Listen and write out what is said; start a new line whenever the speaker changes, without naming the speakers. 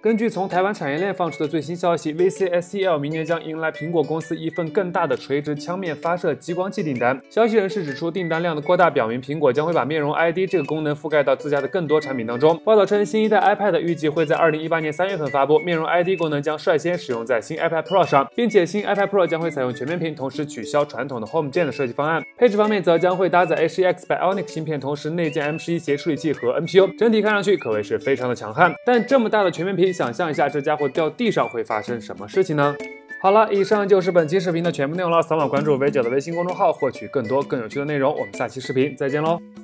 根据从台湾产业链放出的最新消息 ，VCSEL 明年将迎来苹果公司一份更大的垂直枪面发射激光器订单。消息人士指出，订单量的扩大表明苹果将会把面容 ID 这个功能覆盖到自家的更多产品当中。报道称，新一代 iPad 预计会在2018年3月份发布，面容 ID 功能将率先使用在新 iPad Pro 上，并且新 iPad Pro 将会采用全面屏，同时取消传统的 Home 键的设计方案。配置方面则将会搭载 A11X Bionic 芯片，同时内建 M11协处理器和 NPU， 整体看上去可谓是非常的强悍。但这么大的全面屏，想象一下这家伙掉地上会发生什么事情呢？好了，以上就是本期视频的全部内容了。扫码关注微9的微信公众号，获取更多更有趣的内容。我们下期视频再见喽！